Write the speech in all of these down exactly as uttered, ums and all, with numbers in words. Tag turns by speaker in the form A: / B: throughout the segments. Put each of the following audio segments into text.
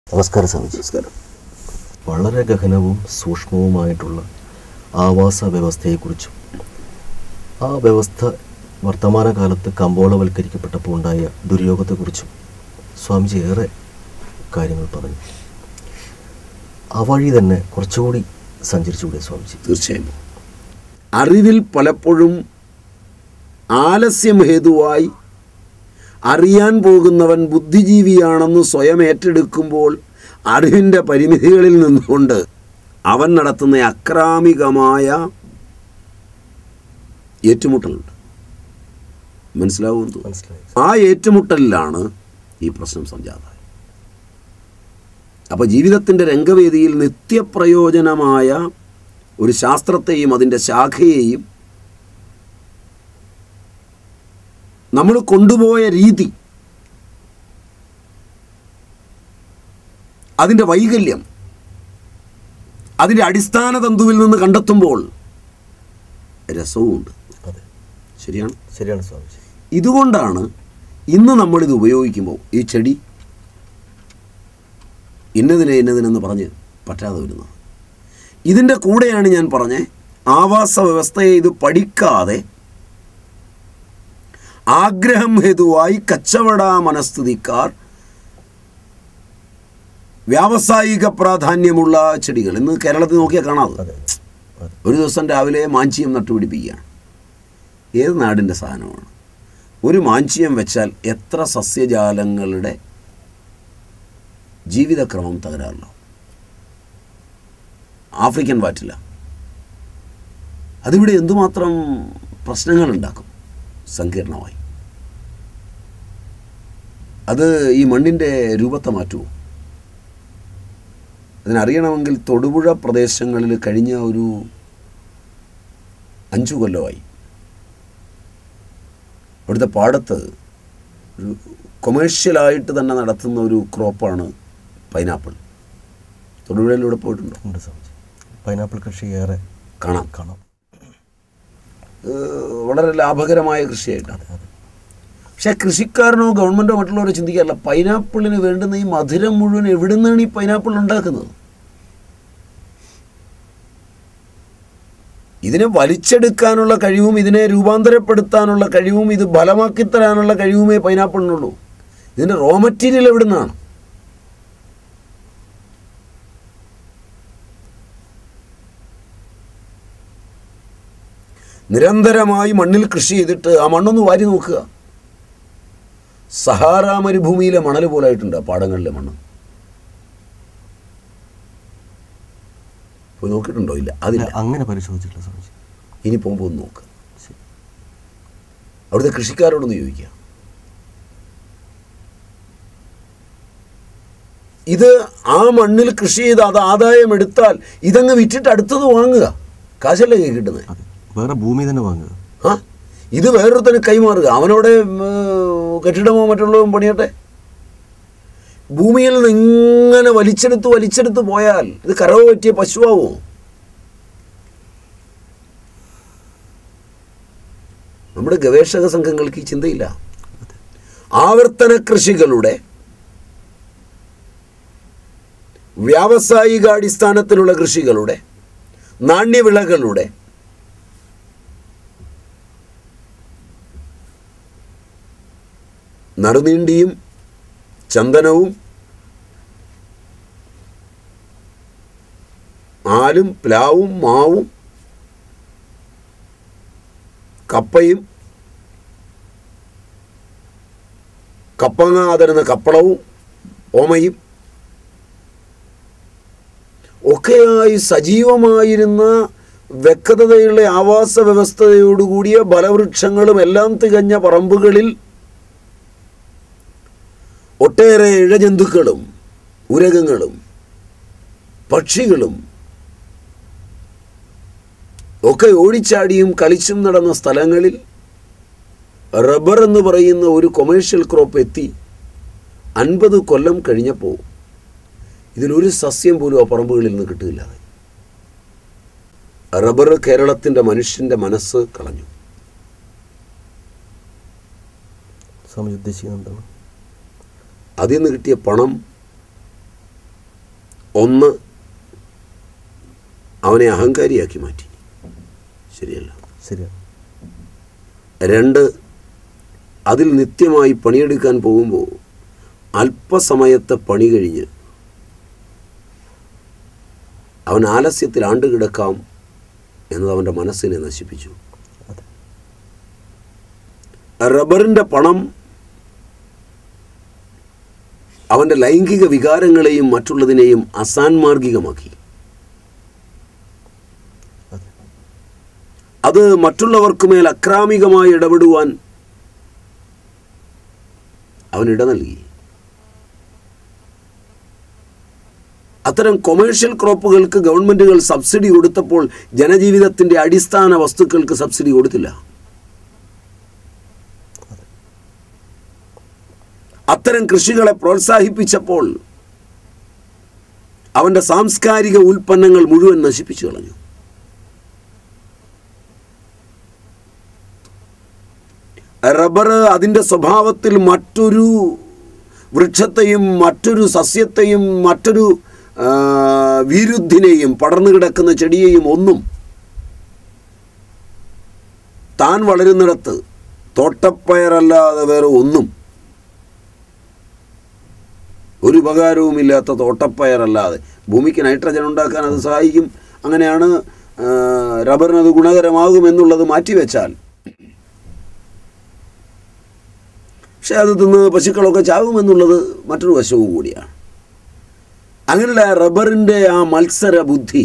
A: നമസ്കാരം സ്വാമിജി. നമസ്കാരം. വളരെ ഗഹനവും സൂക്ഷ്മവുമായിട്ടുള്ള ആവാസ വ്യവസ്ഥയെക്കുറിച്ചും ആ വ്യവസ്ഥ വർത്തമാനകാലത്ത് കമ്പോളവൽക്കരിക്കപ്പെട്ടപ്പോൾ ഉണ്ടായ ദുര്യോഗത്തെക്കുറിച്ചും സ്വാമിജി ഏറെ കാര്യങ്ങൾ പറഞ്ഞു. ആ വഴി തന്നെ കുറച്ചുകൂടി സഞ്ചരിച്ചുകൂടെ സ്വാമിജി?
B: തീർച്ചയായും. അറിവിൽ പലപ്പോഴും ആലസ്യം ഹേതുവായി അറിയാൻ പോകുന്നവൻ ബുദ്ധിജീവിയാണെന്ന് സ്വയം ഏറ്റെടുക്കുമ്പോൾ അറിവിൻ്റെ പരിമിതികളിൽ നിന്നുകൊണ്ട് അവൻ നടത്തുന്ന അക്രാമികമായ ഏറ്റുമുട്ടലുണ്ട്. മനസ്സിലാവുന്നു?
A: മനസ്സിലായി.
B: ആ ഏറ്റുമുട്ടലിലാണ് ഈ പ്രശ്നം സംജാതമായത്. അപ്പോൾ ജീവിതത്തിൻ്റെ രംഗവേദിയിൽ നിത്യപ്രയോജനമായ ഒരു ശാസ്ത്രത്തെയും അതിൻ്റെ ശാഖയെയും നമ്മൾ കൊണ്ടുപോയ രീതി, അതിൻ്റെ വൈകല്യം, അതിൻ്റെ അടിസ്ഥാന തന്തുവിൽ നിന്ന് കണ്ടെത്തുമ്പോൾ രസവുമുണ്ട്.
A: അതെ,
B: ശരിയാണ്
A: ശരിയാണ് സ്വാമിജി.
B: ഇതുകൊണ്ടാണ് ഇന്ന് നമ്മളിത് ഉപയോഗിക്കുമ്പോൾ ഈ ചെടി ഇന്നതിനെ ഇന്നതിനെന്ന് പറഞ്ഞ് പറ്റാതെ വരുന്നത്. ഇതിൻ്റെ കൂടെയാണ് ഞാൻ പറഞ്ഞ ആവാസ വ്യവസ്ഥയെ ഇത് പഠിക്കാതെ ആഗ്രഹം ഹേതുവായി കച്ചവട മനസ്ഥിതിക്കാർ വ്യാവസായിക പ്രാധാന്യമുള്ള ചെടികൾ ഇന്ന് കേരളത്തിൽ നോക്കിയാൽ കാണാതെ. ഒരു ദിവസം രാവിലെ മാഞ്ചിയം നട്ടുപിടിപ്പിക്കുകയാണ്. ഏത് നാടിൻ്റെ സാധനമാണ്? ഒരു മാഞ്ചിയം വെച്ചാൽ എത്ര സസ്യജാലങ്ങളുടെ ജീവിതക്രമം തകരാറില്ല. ആഫ്രിക്കൻ വാറ്റില്ല. അതിവിടെ എന്തുമാത്രം പ്രശ്നങ്ങളുണ്ടാക്കും സങ്കീർണമായി. അത് ഈ മണ്ണിൻ്റെ രൂപത്തെ മാറ്റുമോ? അതിനറിയണമെങ്കിൽ തൊടുപുഴ പ്രദേശങ്ങളിൽ കഴിഞ്ഞ ഒരു അഞ്ചു കൊല്ലമായി അവിടുത്തെ പാടത്ത് ഒരു കൊമേഴ്ഷ്യലായിട്ട് തന്നെ നടത്തുന്ന ഒരു ക്രോപ്പാണ് പൈനാപ്പിൾ. തൊടുപുഴയിലൂടെ പോയിട്ടുണ്ടോ?
A: ഉണ്ട് സ്വാമിജി. പൈനാപ്പിൾ കൃഷി ഏറെ
B: കാണാം
A: കാണാം
B: വളരെ ലാഭകരമായ കൃഷിയായിട്ടാണ്. പക്ഷേ കൃഷിക്കാരനോ ഗവൺമെൻറ്റോ മറ്റുള്ളവരോ ചിന്തിക്കാറില്ല പൈനാപ്പിളിന് വേണ്ടുന്ന ഈ മധുരം മുഴുവൻ എവിടെ നിന്നാണ് ഈ പൈനാപ്പിൾ ഉണ്ടാക്കുന്നത്. ഇതിനെ വലിച്ചെടുക്കാനുള്ള കഴിവും ഇതിനെ രൂപാന്തരപ്പെടുത്താനുള്ള കഴിവും ഇത് ഫലമാക്കി തരാനുള്ള കഴിവുമേ പൈനാപ്പിളിനുള്ളൂ. ഇതിൻ്റെ റോ മെറ്റീരിയൽ എവിടെ നിന്നാണ്? നിരന്തരമായി മണ്ണിൽ കൃഷി ചെയ്തിട്ട് ആ മണ്ണൊന്ന് വാരി നോക്കുക. സഹാറ മരുഭൂമിയിലെ മണൽ പോലായിട്ടുണ്ട് പാടങ്ങളിലെ മണ്ണ്. പോയി നോക്കിയിട്ടുണ്ടോ? ഇല്ല, അതില്ല.
A: അങ്ങനെ പരിശോധിച്ചിട്ടില്ല സ്വാമിജി.
B: ഇനി പോകുമ്പോൾ ഒന്ന് നോക്കുക. അവിടുത്തെ കൃഷിക്കാരോടൊന്ന് ചോദിക്കുക. ഇത് ആ മണ്ണിൽ കൃഷി ചെയ്ത് അത് ആദായം എടുത്താൽ ഇതങ്ങ് വിറ്റിട്ട് അടുത്തത് വാങ്ങുക. കാശല്ലേ കൈ കിട്ടുന്നത്?
A: വേറെ ഭൂമി തന്നെ വാങ്ങുക.
B: ആ ഇത് വേറൊരുത്തന് കൈമാറുക. അവനോടെ കെട്ടിടമോ മറ്റുള്ളവോ പണിയട്ടെ. ഭൂമിയിൽ നിന്ന് ഇങ്ങനെ വലിച്ചെടുത്ത് വലിച്ചെടുത്ത് പോയാൽ ഇത് കറവ് പറ്റിയ പശുവാവോ? നമ്മുടെ ഗവേഷക സംഘങ്ങൾക്ക് ഈ ചിന്തയില്ല. ആവർത്തന കൃഷികളുടെ വ്യാവസായിക അടിസ്ഥാനത്തിലുള്ള കൃഷികളുടെ നാണ്യവിളകളുടെ നറുനീണ്ടിയും ചന്ദനവും ആലും പ്ലാവും മാവും കപ്പയും കപ്പങ്ങ തരുന്ന കപ്പളവും ഓമയും ഒക്കെയായി സജീവമായിരുന്ന വ്യക്തതയുള്ള ആവാസ വ്യവസ്ഥയോടുകൂടിയ ഫലവൃക്ഷങ്ങളും എല്ലാം തികഞ്ഞ പറമ്പുകളിൽ ഒട്ടേറെ ഇഴജന്തുക്കളും ഉരകങ്ങളും പക്ഷികളും ഒക്കെ ഓടിച്ചാടിയും കളിച്ചും നടന്ന സ്ഥലങ്ങളിൽ റബ്ബർ എന്ന് പറയുന്ന ഒരു കൊമേഴ്ഷ്യൽ ക്രോപ്പ് എത്തി. അൻപത് കൊല്ലം കഴിഞ്ഞപ്പോൾ ഇതിലൊരു സസ്യം പോലും ആ പറമ്പുകളിൽ നിന്ന് കിട്ടുകയില്ല. റബ്ബർ കേരളത്തിൻ്റെ മനുഷ്യൻ്റെ മനസ്സ് കളഞ്ഞു.
A: സ്വാമി ഉദ്ദേശിക്കുന്നത് എന്താണ്?
B: അതിൽ നിന്ന് കിട്ടിയ പണം ഒന്ന്, അവനെ അഹങ്കാരിയാക്കി മാറ്റി. ശരിയല്ല.
A: ശരിയാണ്.
B: രണ്ട്, അതിൽ നിത്യമായി പണിയെടുക്കാൻ പോകുമ്പോൾ അല്പസമയത്തെ പണി കഴിഞ്ഞ് അവൻ ആലസ്യത്തിൽ ആണ്ടുകിടക്കാം എന്നത് അവൻ്റെ മനസ്സിനെ നശിപ്പിച്ചു. റബ്ബറിൻ്റെ പണം അവൻ്റെ ലൈംഗിക വികാരങ്ങളെയും മറ്റുള്ളതിനെയും അസാൻമാർഗികമാക്കി. അത് മറ്റുള്ളവർക്ക് മേൽ അക്രാമികമായി ഇടപെടുവാൻ അവൻ ഇട നൽകി. അത്തരം കൊമേഴ്ഷ്യൽ ക്രോപ്പുകൾക്ക് ഗവൺമെൻറ്റുകൾ സബ്സിഡി കൊടുത്തപ്പോൾ ജനജീവിതത്തിൻ്റെ അടിസ്ഥാന വസ്തുക്കൾക്ക് സബ്സിഡി കൊടുത്തില്ല. അത്തരം കൃഷികളെ പ്രോത്സാഹിപ്പിച്ചപ്പോൾ അവൻ്റെ സാംസ്കാരിക ഉൽപ്പന്നങ്ങൾ മുഴുവൻ നശിപ്പിച്ചു കളഞ്ഞു. റബ്ബർ അതിൻ്റെ സ്വഭാവത്തിൽ മറ്റൊരു വൃക്ഷത്തെയും മറ്റൊരു സസ്യത്തെയും മറ്റൊരു വിരുദ്ധിനെയും പടർന്നു കിടക്കുന്ന ചെടിയെയും ഒന്നും താൻ വളരുന്നിടത്ത് തോട്ടപ്പയറല്ലാതെ വേറെ ഒന്നും ഒരു ഉപകാരവുമില്ലാത്ത തോട്ടപ്പയറല്ലാതെ ഭൂമിക്ക് നൈട്രജൻ ഉണ്ടാക്കാൻ അത് സഹായിക്കും. അങ്ങനെയാണ് റബ്ബറിനത് ഗുണകരമാകുമെന്നുള്ളത് മാറ്റിവെച്ചാൽ, പക്ഷെ അത് തിന്ന് പശുക്കളൊക്കെ ചാകുമെന്നുള്ളത് മറ്റൊരു വശവും കൂടിയാണ്. അങ്ങനെയുള്ള റബ്ബറിൻ്റെ ആ മത്സര ബുദ്ധി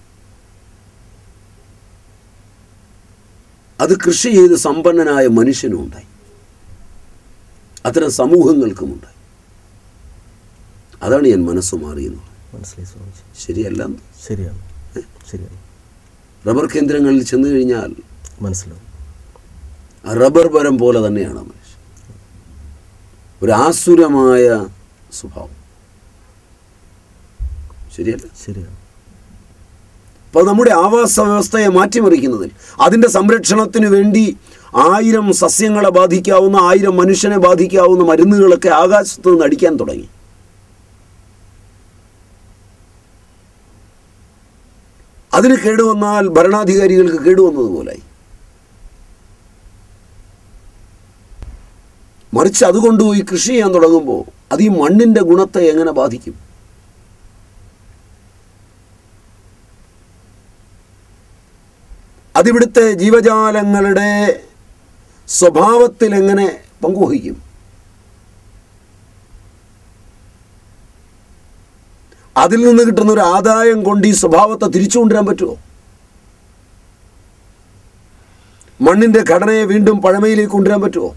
B: അത് കൃഷി ചെയ്ത് സമ്പന്നനായ മനുഷ്യനും ഉണ്ടായി, അത്തരം സമൂഹങ്ങൾക്കുമുണ്ടായി. അതാണ് ഞാൻ മനസ്സ് മാറിയെന്ന്
A: മനസ്സിലായി.
B: ശരിയല്ല?
A: ശരിയാണ്. ശരിയാണ്.
B: റബ്ബർ കേന്ദ്രങ്ങളിൽ ചെന്ന് കഴിഞ്ഞാൽ
A: മനസ്സിലാവും.
B: റബ്ബർ മരം പോലെ തന്നെയാണ് മനുഷ്യൻ. ഒരു ആസുരമായ സ്വഭാവം. ശരിയല്ല?
A: ശരിയാണ്.
B: അപ്പോൾ നമ്മുടെ ആവാസ വ്യവസ്ഥയെ മാറ്റിമറിക്കുന്നതിൽ, അതിൻ്റെ സംരക്ഷണത്തിന് വേണ്ടി ആയിരം സസ്യങ്ങളെ ബാധിക്കാവുന്ന, ആയിരം മനുഷ്യനെ ബാധിക്കാവുന്ന മരുന്നുകളൊക്കെ ആകാശത്ത് നിന്ന് അടിക്കാൻ തുടങ്ങി. അതിന് കേടുവന്നാൽ ഭരണാധികാരികൾക്ക് കേടുവന്നതുപോലായി. മറിച്ച് അതുകൊണ്ടുപോയി കൃഷി ചെയ്യാൻ തുടങ്ങുമ്പോൾ അത് ഈ മണ്ണിൻ്റെ ഗുണത്തെ എങ്ങനെ ബാധിക്കും? അതിവിടുത്തെ ജീവജാലങ്ങളുടെ സ്വഭാവത്തിൽ എങ്ങനെ പങ്കുവഹിക്കും? അതിൽ നിന്ന് കിട്ടുന്ന ഒരു ആദായം കൊണ്ട് ഈ സ്വഭാവത്തെ തിരിച്ചു കൊണ്ടുവരാൻ പറ്റുമോ? മണ്ണിൻ്റെ ഘടനയെ വീണ്ടും പഴമയിലേക്ക് കൊണ്ടുവരാൻ പറ്റുമോ?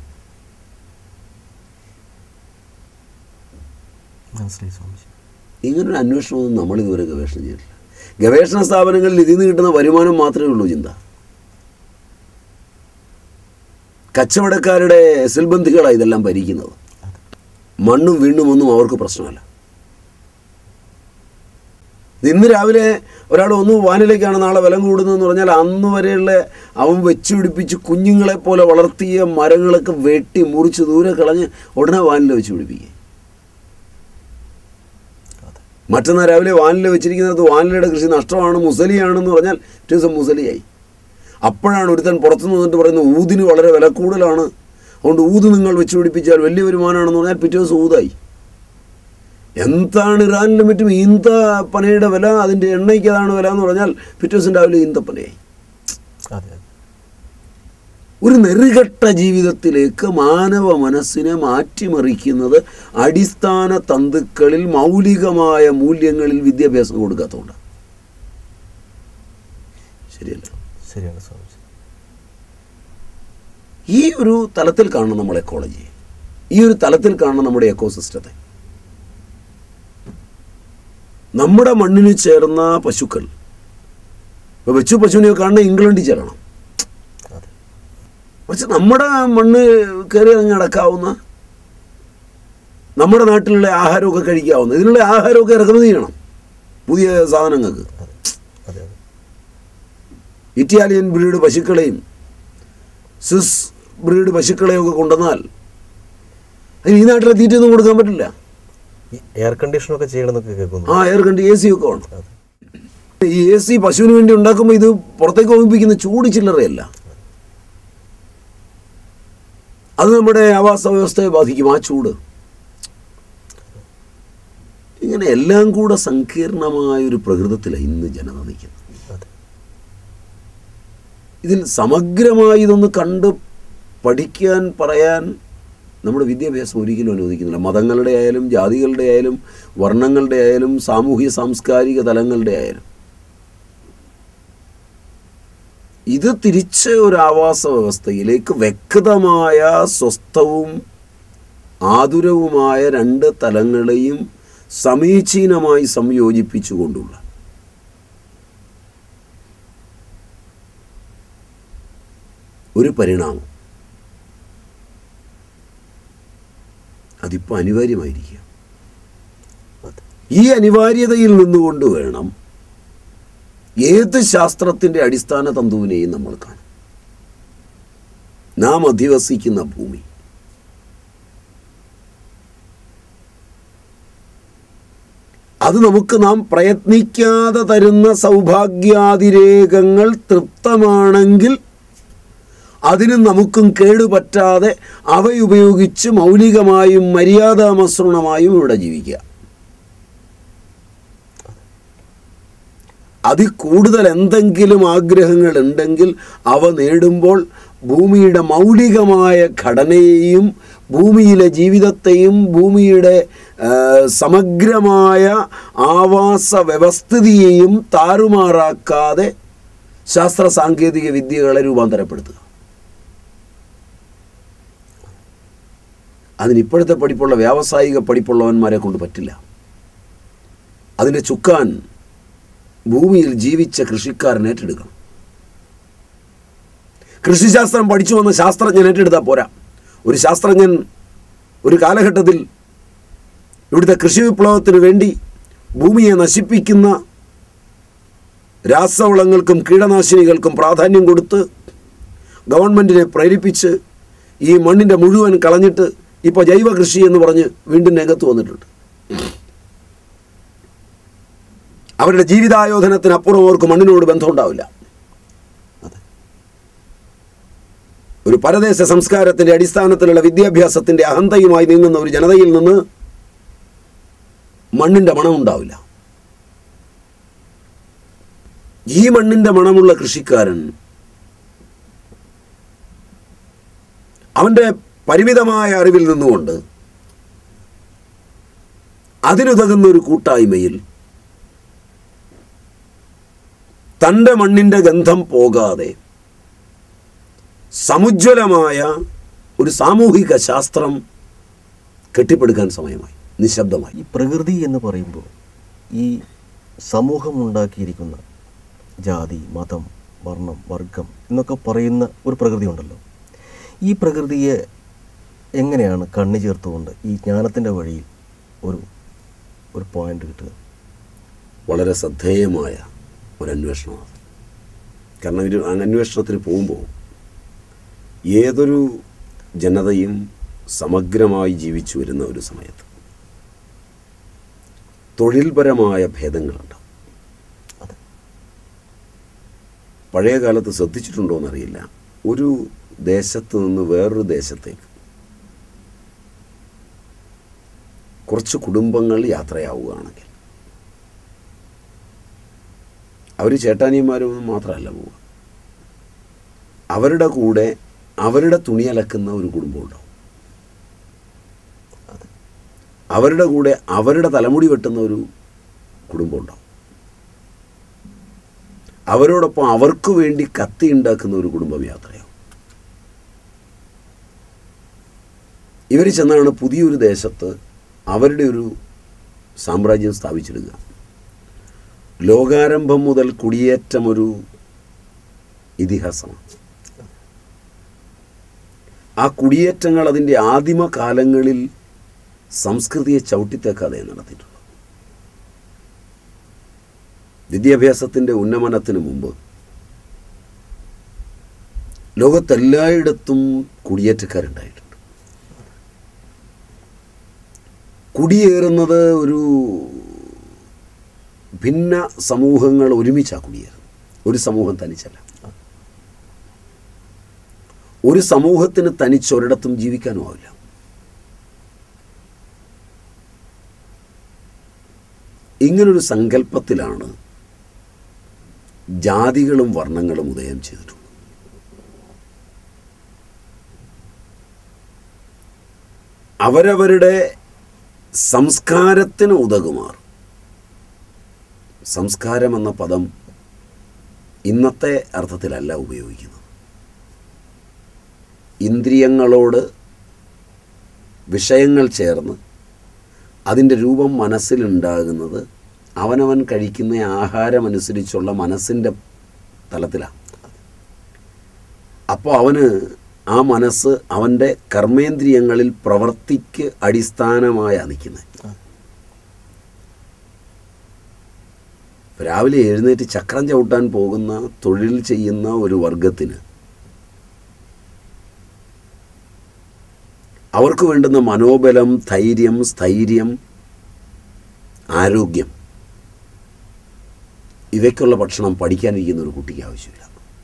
B: ഇങ്ങനൊരു അന്വേഷണമൊന്നും നമ്മളിതുവരെ ഗവേഷണം ചെയ്തിട്ടില്ല. ഗവേഷണ സ്ഥാപനങ്ങളിൽ ഇതിൽ നിന്ന് കിട്ടുന്ന വരുമാനം മാത്രമേ ഉള്ളൂ ചിന്ത. കച്ചവടക്കാരുടെ സിൽബന്ധികളാണ് ഇതെല്ലാം ഭരിക്കുന്നത്. മണ്ണും വീണ്ടും ഒന്നും അവർക്ക് പ്രശ്നമല്ല. ഇന്ന് രാവിലെ ഒരാൾ ഒന്ന് വാനിലേക്കാണ് നാളെ വില കൂടുന്നതെന്ന് പറഞ്ഞാൽ അന്ന് വരെയുള്ള അവൻ വെച്ച് പിടിപ്പിച്ച് കുഞ്ഞുങ്ങളെ പോലെ വളർത്തിയ മരങ്ങളൊക്കെ വെട്ടി മുറിച്ച് ദൂരെ കളഞ്ഞ് ഉടനെ വാനില വെച്ച് പിടിപ്പിക്കുക. മറ്റന്നാൾ രാവിലെ വാനില വെച്ചിരിക്കുന്നത് വാനിലയുടെ കൃഷി നഷ്ടമാണ്, മുസലിയാണെന്ന് പറഞ്ഞാൽ പിറ്റേ ദിവസം മുസലിയായി. അപ്പോഴാണ് ഒരുത്തൻ പുറത്തുനിന്ന് വന്നിട്ട് പറയുന്നത് ഊതിന് വളരെ വില കൂടുതലാണ്, അതുകൊണ്ട് ഊത് നിങ്ങൾ വെച്ച് പിടിപ്പിച്ചാൽ വലിയ വരുമാനമാണെന്ന് പറഞ്ഞാൽ പിറ്റേ ദിവസം ഊതായി. എന്താണ് ഇറാനിലും മറ്റും ഈന്ത പനയുടെ വില, അതിൻ്റെ എണ്ണയ്ക്ക് അതാണ് വില എന്ന് പറഞ്ഞാൽ പിറ്റേ ദിവസം രാവിലെ ഈന്തപ്പനയായി. ഒരു നെറുകെട്ട ജീവിതത്തിലേക്ക് മാനവ മനസ്സിനെ മാറ്റിമറിക്കുന്നത് അടിസ്ഥാന തന്തുക്കളിൽ മൗലികമായ മൂല്യങ്ങളിൽ വിദ്യാഭ്യാസം കൊടുക്കാത്തതുകൊണ്ട്. ശരിയല്ല?
A: ശരിയാണ് സ്വാമി.
B: ഈ ഒരു തലത്തിൽ കാണണം നമ്മൾ എക്കോളജിയെ, ഈ ഒരു തലത്തിൽ കാണണം നമ്മുടെ എക്കോസിസ്റ്റത്തെ. നമ്മുടെ മണ്ണിന് ചേർന്ന പശുക്കൾ, ഇപ്പോൾ വെച്ചു പശുവിനെയൊക്കെ കാണുന്ന ഇംഗ്ലണ്ടിൽ ചേരണം. പക്ഷെ നമ്മുടെ മണ്ണ് കയറി അങ്ങ് അടക്കാവുന്ന, നമ്മുടെ നാട്ടിലുള്ള ആഹാരമൊക്കെ കഴിക്കാവുന്ന, ഇതിനുള്ള ആഹാരമൊക്കെ ഇറക്കുമതി ചെയ്യണം പുതിയ സാധനങ്ങൾക്ക്. ഇറ്റാലിയൻ ബ്രീഡ് പശുക്കളെയും സ്വിസ് ബ്രീഡ് പശുക്കളെയും ഒക്കെ കൊണ്ടുവന്നാൽ അതിന് ഈ നാട്ടിലെ തീറ്റയൊന്നും കൊടുക്കാൻ പറ്റില്ല.
A: എയർ കണ്ടീഷനൊക്കെ ചെയ്യണമെന്നൊക്കെ കേൾക്കുന്നു.
B: ആ എയർ കണ്ടി എ സി ഒക്കെ വേണം. ഈ എ സി പശുവിന് വേണ്ടി ഉണ്ടാക്കുമ്പോൾ ഇത് പുറത്തേക്ക് ഓമിപ്പിക്കുന്ന ചൂട് ചില്ലറയല്ല, അത് നമ്മുടെ ആവാസ വ്യവസ്ഥയെ ബാധിക്കും. ആ ചൂട് ഇങ്ങനെ എല്ലാം കൂടെ സങ്കീർണമായൊരു പ്രകൃതത്തിലാണ് ഇന്ന് ജനത നിൽക്കുന്നത്. ഇതിൽ സമഗ്രമായി ഇതൊന്ന് കണ്ട് പഠിക്കാൻ പറയാൻ നമ്മുടെ വിദ്യാഭ്യാസം ഒരിക്കലും അനുവദിക്കുന്നില്ല. മതങ്ങളുടെ ആയാലും ജാതികളുടെ ആയാലും വർണ്ണങ്ങളുടെ ആയാലും സാമൂഹ്യ സാംസ്കാരിക തലങ്ങളുടെ ആയാലും ഇത് തിരിച്ച് ഒരു ആവാസ വ്യവസ്ഥയിലേക്ക് വ്യക്തമായ സ്വസ്ഥവും ആതുരവുമായ രണ്ട് തലങ്ങളെയും സമീചീനമായി സംയോജിപ്പിച്ചുകൊണ്ടുള്ള ഒരു പരിണാമം അതിപ്പോൾ അനിവാര്യമായിരിക്കുക. ഈ അനിവാര്യതയിൽ നിന്നുകൊണ്ട് വേണം ഏത് ശാസ്ത്രത്തിൻ്റെ അടിസ്ഥാന തന്തുവിനെയും നമ്മൾ കാണും. നാം അധിവസിക്കുന്ന ഭൂമി, അത് നമുക്ക് നാം പ്രയത്നിക്കാതെ തരുന്ന സൗഭാഗ്യാതിരേകങ്ങൾ തൃപ്തമാണെങ്കിൽ അതിന് നമുക്കും കേടുപറ്റാതെ അവയുപയോഗിച്ച് മൗലികമായും മര്യാദാമസൃണമായും ഇവിടെ ജീവിക്കുക. അതിൽ കൂടുതൽ എന്തെങ്കിലും ആഗ്രഹങ്ങൾ ഉണ്ടെങ്കിൽ അവ നേടുമ്പോൾ ഭൂമിയുടെ മൗലികമായ ഘടനയെയും ഭൂമിയിലെ ജീവിതത്തെയും ഭൂമിയുടെ സമഗ്രമായ ആവാസ വ്യവസ്ഥിതിയെയും താറുമാറാക്കാതെ ശാസ്ത്ര സാങ്കേതിക വിദ്യകളെ രൂപാന്തരപ്പെടുത്തുക. അതിനിപ്പോഴത്തെ പഠിപ്പുള്ള വ്യാവസായിക പഠിപ്പുള്ളവന്മാരെ കൊണ്ട് പറ്റില്ല. അതിൻ്റെ ചുക്കാൻ ഭൂമിയിൽ ജീവിച്ച കൃഷിക്കാരൻ ഏറ്റെടുക്കണം. കൃഷിശാസ്ത്രം പഠിച്ചു വന്ന ശാസ്ത്രജ്ഞൻ ഏറ്റെടുത്താൽ പോരാ. ഒരു ശാസ്ത്രജ്ഞൻ ഒരു കാലഘട്ടത്തിൽ ഇവിടുത്തെ കൃഷി വിപ്ലവത്തിന് വേണ്ടി ഭൂമിയെ നശിപ്പിക്കുന്ന രാസവളങ്ങൾക്കും കീടനാശിനികൾക്കും പ്രാധാന്യം കൊടുത്ത് ഗവൺമെൻറ്റിനെ പ്രേരിപ്പിച്ച് ഈ മണ്ണിൻ്റെ മുഴുവൻ കളഞ്ഞിട്ട് ഇപ്പോൾ ജൈവ കൃഷി എന്ന് പറഞ്ഞ് വീണ്ടും രംഗത്ത് വന്നിട്ടുണ്ട്. അവരുടെ ജീവിതായോധനത്തിനപ്പുറം അവർക്ക് മണ്ണിനോട് ബന്ധമുണ്ടാവില്ല. ഒരു പരദേശ സംസ്കാരത്തിൻ്റെ അടിസ്ഥാനത്തിലുള്ള വിദ്യാഭ്യാസത്തിൻ്റെ അഹന്തയുമായി നീങ്ങുന്ന ഒരു ജനതയിൽ നിന്ന് മണ്ണിൻ്റെ മണമുണ്ടാവില്ല. ഈ മണ്ണിൻ്റെ മണമുള്ള കൃഷിക്കാരൻ അവൻ്റെ പരിമിതമായ അറിവിൽ നിന്നുകൊണ്ട് അതിനുതകുന്ന ഒരു കൂട്ടായ്മയിൽ തൻ്റെ മണ്ണിൻ്റെ ഗന്ധം പോകാതെ സമുജ്വലമായ ഒരു സാമൂഹിക ശാസ്ത്രം കെട്ടിപ്പടുക്കാൻ സമയമായി, നിശബ്ദമായി.
A: ഈ പ്രകൃതി എന്ന് പറയുമ്പോൾ ഈ സമൂഹം ഉണ്ടാക്കിയിരിക്കുന്ന ജാതി, മതം, വർണ്ണം, വർഗം എന്നൊക്കെ പറയുന്ന ഒരു പ്രകൃതി ഉണ്ടല്ലോ. ഈ പ്രകൃതിയെ എങ്ങനെയാണ് കണ്ണു ചേർത്തുകൊണ്ട് ഈ ജ്ഞാനത്തിൻ്റെ വഴിയിൽ ഒരു ഒരു പോയിന്റ് കിട്ടുക?
B: വളരെ ശ്രദ്ധേയമായ ഒരു അന്വേഷണമാണ്. കാരണം ഒരു അന്വേഷണത്തിന് പോകുമ്പോൾ ഏതൊരു ജനതയും സമഗ്രമായി ജീവിച്ചു വരുന്ന ഒരു സമയത്ത് തൊഴിൽപരമായ ഭേദങ്ങളുണ്ട്.
A: അതെ,
B: പഴയ കാലത്ത് ശ്രദ്ധിച്ചിട്ടുണ്ടോ എന്നറിയില്ല, ഒരു ദേശത്ത് നിന്ന് വേറൊരു ദേശത്തേക്ക് കുറച്ച് കുടുംബങ്ങൾ യാത്രയാവുകയാണെങ്കിൽ അവർ ചേട്ടാനിയന്മാരൊന്നും മാത്രമല്ല പോവുക, അവരുടെ കൂടെ അവരുടെ തുണി അലക്കുന്ന ഒരു കുടുംബമുണ്ടാവും, അവരുടെ കൂടെ അവരുടെ തലമുടി വെട്ടുന്ന ഒരു കുടുംബമുണ്ടാവും, അവരോടൊപ്പം അവർക്ക് വേണ്ടി കത്തി ഉണ്ടാക്കുന്ന ഒരു കുടുംബം യാത്രയാവും. ഇവർ ചെന്നാണ് പുതിയൊരു ദേശത്ത് അവരുടെ ഒരു സാമ്രാജ്യം സ്ഥാപിച്ചെടുക്കുക. ലോകാരംഭം മുതൽ കുടിയേറ്റം ഒരു ഇതിഹാസമാണ്. ആ കുടിയേറ്റങ്ങൾ അതിൻ്റെ ആദിമ കാലങ്ങളിൽ സംസ്കൃതിയെ ചവിട്ടിത്തേക്കാതെ നടത്തിയിട്ടുള്ളൂ. വിദ്യാഭ്യാസത്തിൻ്റെ ഉന്നമനത്തിന് മുമ്പ് ലോകത്തെല്ലായിടത്തും കുടിയേറ്റക്കാരുണ്ടായിട്ടുണ്ട്. കുടിയേറുന്നത് ഒരു ഭിന്ന സമൂഹങ്ങൾ ഒരുമിച്ചാണ് കുടിയേറുന്നത്. ഒരു സമൂഹം തനിച്ചല്ല. ഒരു സമൂഹത്തിന് തനിച്ചൊരിടത്തും ജീവിക്കാനും ആവില്ല. ഇങ്ങനൊരു സങ്കല്പത്തിലാണ് ജാതികളും വർണ്ണങ്ങളും ഉദയം ചെയ്തിട്ടുള്ളത്. അവരവരുടെ സംസ്കാരത്തിന് ഉതകുമാർ. സംസ്കാരം എന്ന പദം ഇന്നത്തെ അർത്ഥത്തിലല്ല ഉപയോഗിക്കുന്നത്. ഇന്ദ്രിയങ്ങളോട് വിഷയങ്ങൾ ചേർന്ന് അതിൻ്റെ രൂപം മനസ്സിലുണ്ടാകുന്നത് അവനവൻ കഴിക്കുന്ന ആഹാരമനുസരിച്ചുള്ള മനസ്സിൻ്റെ തലത്തിലാണ്. അപ്പോൾ അവന് ആ മനസ്സ് അവൻ്റെ കർമ്മേന്ദ്രിയങ്ങളിൽ പ്രവൃത്തിക്ക് അടിസ്ഥാനമായാണ് നിൽക്കുന്നത്. രാവിലെ എഴുന്നേറ്റ് ചക്രം ചവിട്ടാൻ പോകുന്ന തൊഴിൽ ചെയ്യുന്ന ഒരു വർഗത്തിന് അവർക്ക് വേണ്ടുന്ന മനോബലം, ധൈര്യം, സ്ഥൈര്യം, ആരോഗ്യം, ഇവയ്ക്കുള്ള ഭക്ഷണം പഠിക്കാനിരിക്കുന്ന ഒരു കുട്ടിക്ക് ആവശ്യമില്ല.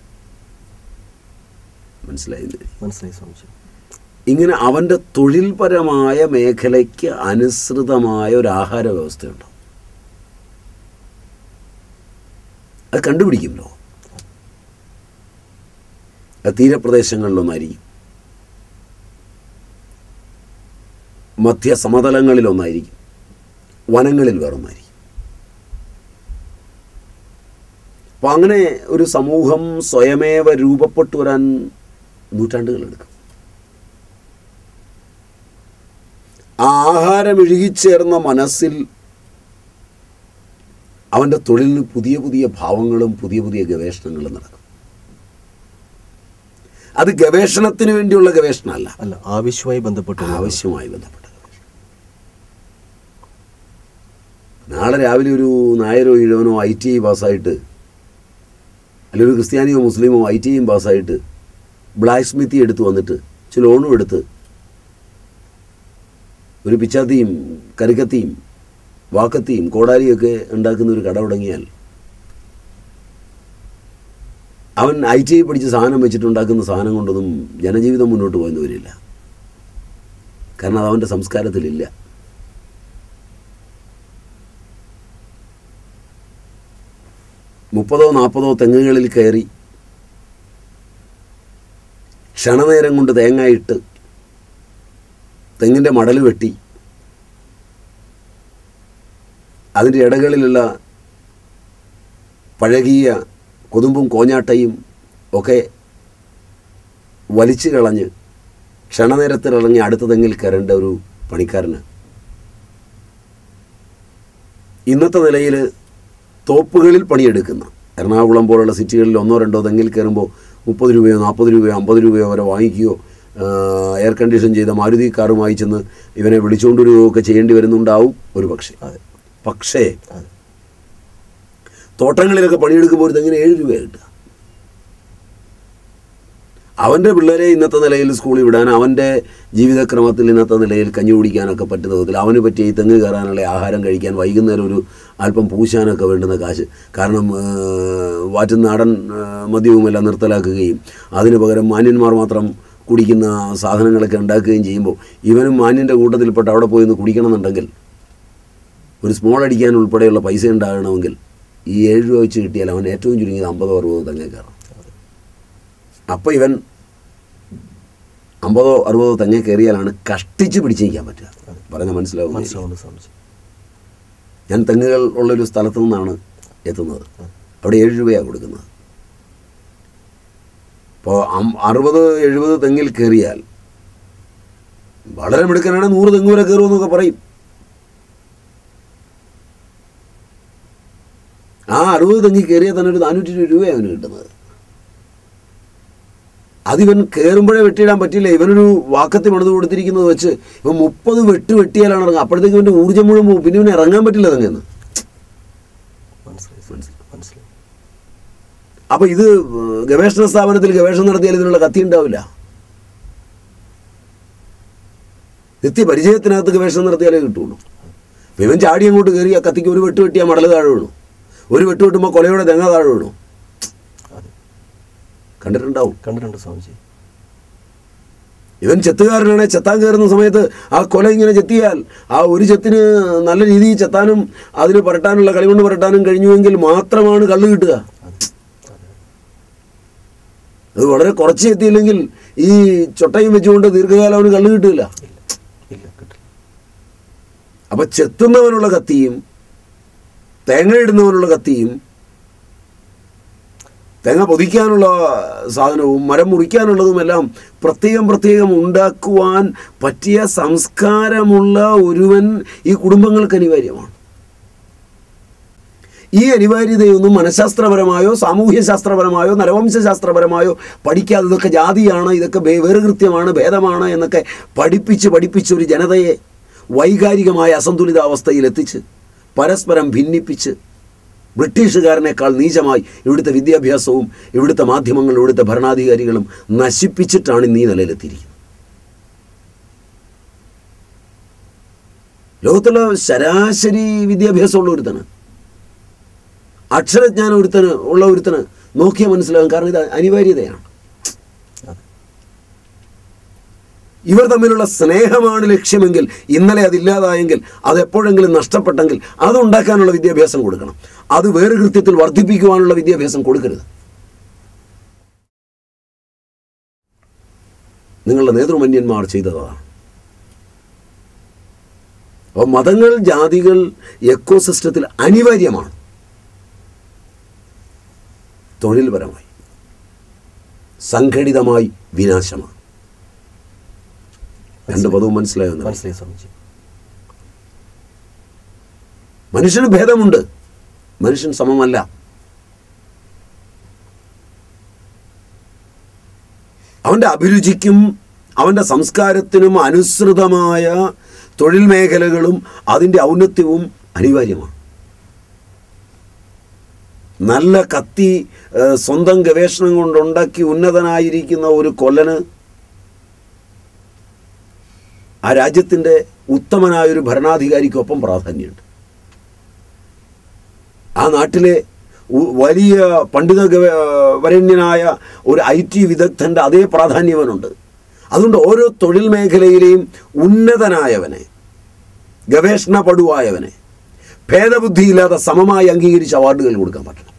B: മനസ്സിലായില്ലേ?
A: മനസ്സിലായി സ്വാമിജി.
B: ഇങ്ങനെ അവൻ്റെ തൊഴിൽപരമായ മേഖലയ്ക്ക് അനുസൃതമായ ഒരു ആഹാര വ്യവസ്ഥയുണ്ടാവും. അത് കണ്ടുപിടിക്കുമല്ലോ. അത് തീരപ്രദേശങ്ങളിലൊന്നായിരിക്കും, മധ്യ സമതലങ്ങളിലൊന്നായിരിക്കും, വനങ്ങളിൽ വേറൊന്നായിരിക്കും. അപ്പം അങ്ങനെ ഒരു സമൂഹം സ്വയമേവ രൂപപ്പെട്ടു വരാൻ നൂറ്റാണ്ടുകളെടുക്കും. ആ ആഹാരം ഇഴുകിച്ചേർന്ന മനസ്സിൽ അവൻ്റെ തൊഴിലിന് പുതിയ പുതിയ ഭാവങ്ങളും പുതിയ പുതിയ ഗവേഷണങ്ങളും നടക്കും. അത് ഗവേഷണത്തിന് വേണ്ടിയുള്ള ഗവേഷണമല്ല,
A: അല്ല, ആവശ്യമായി ബന്ധപ്പെട്ട്
B: ആവശ്യമായി ബന്ധപ്പെട്ട ഗവേഷണം. നാളെ രാവിലെ ഒരു നായരോ ഇഴവനോ ഐ ടി ഐ പാസ്സായിട്ട്, അല്ലെങ്കിൽ ഒരു ക്രിസ്ത്യാനിയോ മുസ്ലിമോ ഐ ടി ഐയും പാസ്സായിട്ട് ബ്ലാക്ക് സ്മിത്തി എടുത്ത് വന്നിട്ട് ചില ലോണും എടുത്ത് ഒരു പിച്ചാത്തിയും കരിക്കത്തിയും വാക്കത്തിയും കോടാലിയൊക്കെ ഉണ്ടാക്കുന്ന ഒരു കട തുടങ്ങിയാൽ അവൻ ഐ ടി ഐ പഠിച്ച് സാധനം വെച്ചിട്ടുണ്ടാക്കുന്ന സാധനം കൊണ്ടൊന്നും ജനജീവിതം മുന്നോട്ട് പോയെന്ന് വരില്ല. കാരണം അത് അവൻ്റെ സംസ്കാരത്തിലില്ല. മുപ്പതോ നാൽപ്പതോ തെങ്ങുകളിൽ കയറി ക്ഷണനേരം കൊണ്ട് തേങ്ങയിട്ട് തെങ്ങിൻ്റെ മടൽ വെട്ടി അതിൻ്റെ ഇടകളിലുള്ള പഴകിയ കൊതുമ്പും കോഞ്ഞാട്ടയും ഒക്കെ വലിച്ചു കളഞ്ഞ് ക്ഷണനേരത്തിലിറങ്ങി അടുത്ത തെങ്ങിൽ കയറേണ്ട ഒരു പണിക്കാരന് ഇന്നത്തെ നിലയിൽ തോപ്പുകളിൽ പണിയെടുക്കുന്ന എറണാകുളം പോലുള്ള സിറ്റികളിൽ ഒന്നോ രണ്ടോ തെങ്ങിൽ കയറുമ്പോൾ മുപ്പത് രൂപയോ നാൽപ്പത് രൂപയോ അമ്പത് രൂപയോ വരെ വാങ്ങിക്കുകയോ എയർ കണ്ടീഷൻ ചെയ്ത മാരുതി കാറുമായി ചെന്ന് ഇവനെ വിളിച്ചുകൊണ്ട് വരികയോ ഒക്കെ ചെയ്യേണ്ടി വരുന്നുണ്ടാവും ഒരു പക്ഷേ. പക്ഷേ തോട്ടങ്ങളിലൊക്കെ പണിയെടുക്കുമ്പോൾ ഒരു തെങ്ങിന് ഏഴ് രൂപ കിട്ടുക. അവൻ്റെ പിള്ളേരെ ഇന്നത്തെ നിലയിൽ സ്കൂളിൽ വിടാൻ, അവൻ്റെ ജീവിതക്രമത്തിൽ ഇന്നത്തെ നിലയിൽ കഞ്ഞി കുടിക്കാനൊക്കെ പറ്റുന്ന വിധത്തിൽ അവന് പറ്റിയ ഈ തെങ്ങ് കയറാനുള്ള ആഹാരം കഴിക്കാൻ വൈകുന്നേരം ഒരു അല്പം പൂശാനൊക്കെ വേണ്ടുന്ന കാശ്, കാരണം വാറ്റുന്ന നാടൻ മദ്യവുമെല്ലാം നിർത്തലാക്കുകയും അതിന് പകരം മാന്യന്മാർ മാത്രം കുടിക്കുന്ന സാധനങ്ങളൊക്കെ ഉണ്ടാക്കുകയും ചെയ്യുമ്പോൾ ഇവനും മാന്യൻ്റെ കൂട്ടത്തിൽപ്പെട്ട് അവിടെ പോയി ഒന്ന് കുടിക്കണമെന്നുണ്ടെങ്കിൽ ഒരു സ്മോൾ അടിക്കാൻ ഉൾപ്പെടെയുള്ള പൈസ ഉണ്ടാകണമെങ്കിൽ ഈ ഏഴ് രൂപ വെച്ച് കിട്ടിയാൽ അവൻ ഏറ്റവും ചുരുങ്ങിയത് അമ്പതോ അറുപതോ തെങ്ങ് കയറാം. അപ്പോൾ ഇവൻ അമ്പതോ അറുപതോ തെങ്ങ് കയറിയാലാണ് കഷ്ടിച്ച് പിടിച്ചിരിക്കാൻ പറ്റുക. പറഞ്ഞാൽ മനസ്സിലാവും. ഞാൻ തെങ്ങുകൾ ഉള്ളൊരു സ്ഥലത്തു നിന്നാണ് എത്തുന്നത്. അവിടെ ഏഴ് രൂപയാണ് കൊടുക്കുന്നത്. അപ്പോൾ അറുപത് എഴുപത് തെങ്ങിൽ കയറിയാൽ വളരെ മിടുക്കനാണ്, നൂറ് തെങ്ങ് വരെ കയറുമെന്നൊക്കെ പറയും. ആ അറുപത് തെങ്ങിൽ കയറിയാൽ തന്നെ ഒരു നാനൂറ്റി ഇരുപത് രൂപയാണ് അവന് കിട്ടുന്നത്. അതിവൻ കയറുമ്പോഴേ വെട്ടിയിടാൻ പറ്റില്ല. ഇവനൊരു വാക്കത്തി പണിത് കൊടുത്തിരിക്കുന്നത് വെച്ച് ഇവൻ മുപ്പത് വെട്ട് വെട്ടിയാലാണ് ഇറങ്ങുക. അപ്പോഴത്തേക്ക് ഇവൻ്റെ ഊർജ്ജം മുഴുവൻ പോകും. പിന്നെ ഇവന് ഇറങ്ങാൻ പറ്റില്ല തെങ്ങെന്ന്. അപ്പോൾ ഇത് ഗവേഷണ സ്ഥാപനത്തിൽ ഗവേഷണം നടത്തിയാൽ ഇതിനുള്ള കത്തി ഉണ്ടാവില്ല. നിത്യപരിചയത്തിനകത്ത് ഗവേഷണം നടത്തിയാലേ കിട്ടുള്ളൂ. അപ്പം ഇവൻ ചാടി അങ്ങോട്ട് കയറി ആ കത്തിക്ക് ഒരു വെട്ട് വെട്ടിയാൽ മടൽ താഴെ വീണു, ഒരു വെട്ട് വെട്ടുമ്പോൾ കൊലയുടെ തെങ്ങ താഴെ വീണു. കണ്ടിട്ടുണ്ടാവും.
A: കണ്ടിട്ടുണ്ട് സ്വാമിജി.
B: ഇവൻ ചെത്തുകാരനാണ്. ചെത്താൻ കയറുന്ന സമയത്ത് ആ കൊല ഇങ്ങനെ ചെത്തിയാൽ ആ ഒരു ചെത്തിന് നല്ല രീതിയിൽ ചെത്താനും അതിന് പുരട്ടാനുള്ള കളിമണ്ണ് പുരട്ടാനും കഴിഞ്ഞുവെങ്കിൽ മാത്രമാണ് കള്ള് കിട്ടുക. അത് വളരെ കുറച്ച് ചെത്തിയില്ലെങ്കിൽ ഈ ചൊട്ടയും വെച്ചുകൊണ്ട് ദീർഘകാലം അവന് കള്ള് കിട്ടില്ല. അപ്പൊ ചെത്തുന്നവനുള്ള കത്തിയും തേങ്ങ ഇടുന്നവനുള്ള കത്തിയും തേങ്ങ പൊതിക്കാനുള്ള സാധനവും മരം മുറിക്കാനുള്ളതുമെല്ലാം പ്രത്യേകം പ്രത്യേകം ഉണ്ടാക്കുവാൻ പറ്റിയ സംസ്കാരമുള്ള ഒരുവൻ ഈ കുടുംബങ്ങൾക്ക് അനിവാര്യമാണ്. ഈ അനിവാര്യതയൊന്നും മനഃശാസ്ത്രപരമായോ സാമൂഹ്യ ശാസ്ത്രപരമായോ നരവംശാസ്ത്രപരമായോ പഠിക്കാതെ ഇതൊക്കെ ജാതിയാണ്, ഇതൊക്കെ വേറുകൃത്യമാണ്, ഭേദമാണ് എന്നൊക്കെ പഠിപ്പിച്ച് പഠിപ്പിച്ച് ഒരു ജനതയെ വൈകാരികമായ അസന്തുലിതാവസ്ഥയിൽ എത്തിച്ച് പരസ്പരം ഭിന്നിപ്പിച്ച് ബ്രിട്ടീഷുകാരനേക്കാൾ നീചമായി ഇവിടുത്തെ വിദ്യാഭ്യാസവും ഇവിടുത്തെ മാധ്യമങ്ങളും ഇവിടുത്തെ ഭരണാധികാരികളും നശിപ്പിച്ചിട്ടാണ് ഇന്ന് ഈ നിലയിലെത്തിയിരിക്കുന്നത്. ലോകത്തുള്ള ശരാശരി വിദ്യാഭ്യാസമുള്ള ഒരുത്തന്, അക്ഷരജ്ഞാനം ഒരുത്തന് ഉള്ള ഒരുത്തന് നോക്കിയാൽ മനസ്സിലാകും. കാരണം ഇത് അനിവാര്യതയാണ്. ഇവർ തമ്മിലുള്ള സ്നേഹമാണ് ലക്ഷ്യമെങ്കിൽ, ഇന്നലെ അതില്ലാതായെങ്കിൽ, അതെപ്പോഴെങ്കിലും നഷ്ടപ്പെട്ടെങ്കിൽ അതുണ്ടാക്കാനുള്ള വിദ്യാഭ്യാസം കൊടുക്കണം. അത് വേറെ കൃത്യത്തിൽ വർദ്ധിപ്പിക്കുവാനുള്ള വിദ്യാഭ്യാസം കൊടുക്കരുത്. നിങ്ങളുടെ നേതൃമന്യന്മാർ ചെയ്തതാണ്. അപ്പോൾ മതങ്ങൾ, ജാതികൾ എക്കോസിസ്റ്റത്തിൽ അനിവാര്യമാണ്. തൊഴിൽപരമായി, സംഘടിതമായി വിനാശമാണ്. രണ്ട് പദവും മനസ്സിലായോ?
A: മനസ്സിലായി സ്വാമിജി.
B: മനുഷ്യന് ഭേദമുണ്ട്, മനുഷ്യൻ സമമല്ല. അവൻ്റെ അഭിരുചിക്കും അവൻ്റെ സംസ്കാരത്തിനും അനുസൃതമായ തൊഴിൽ മേഖലകളും അതിൻ്റെ ഔന്നത്യവും അനിവാര്യമാണ്. നല്ല കത്തി സ്വന്തം ഗവേഷണം കൊണ്ടുണ്ടാക്കി ഉന്നതനായിരിക്കുന്ന ഒരു കൊല്ലന് ആ രാജ്യത്തിൻ്റെ ഉത്തമനായൊരു ഭരണാധികാരിക്കൊപ്പം പ്രാധാന്യമുണ്ട്. ആ നാട്ടിലെ വലിയ പണ്ഡിത വരണ്യനായ ഒരു ഐ ടി വിദഗ്ധൻ്റെ അതേ പ്രാധാന്യവനുണ്ട്. അതുകൊണ്ട് ഓരോ തൊഴിൽ മേഖലയിലെയും ഉന്നതനായവനെ, ഗവേഷണ പടുവായവനെ ഭേദബുദ്ധിയില്ലാതെ സമമായി അംഗീകരിച്ച് അവാർഡുകൾ കൊടുക്കാൻ പറ്റണം.